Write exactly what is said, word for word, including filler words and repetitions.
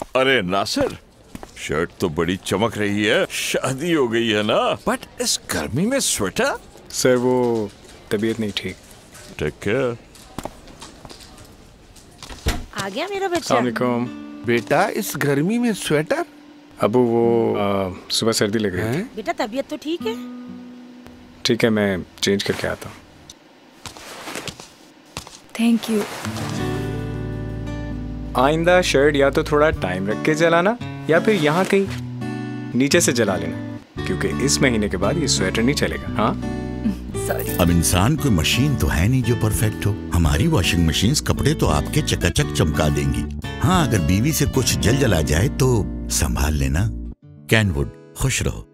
अरे नासिर, शर्ट तो बड़ी चमक रही है, शादी हो गई है ना? बट इस गर्मी में स्वेटर? सर वो तबीयत नहीं ठीक। Take care. आ गया मेरा बच्चा। अस्सलाम वालेकुम। बेटा इस गर्मी में स्वेटर? अबू वो आ, सुबह सर्दी लग गई थी। बेटा तबीयत तो ठीक है? ठीक है, मैं चेंज करके आता हूँ। Thank you. आइंदा शर्ट या तो थोड़ा टाइम रख के जलाना या फिर यहाँ कहीं नीचे से जला लेना, क्योंकि इस महीने के बाद ये स्वेटर नहीं चलेगा। हाँ सॉरी। अब इंसान कोई मशीन तो है नहीं जो परफेक्ट हो। हमारी वॉशिंग मशीन कपड़े तो आपके चकाचक चमका देंगी। हाँ, अगर बीवी से कुछ जल जला जाए तो संभाल लेना। कैनवुड, खुश रहो।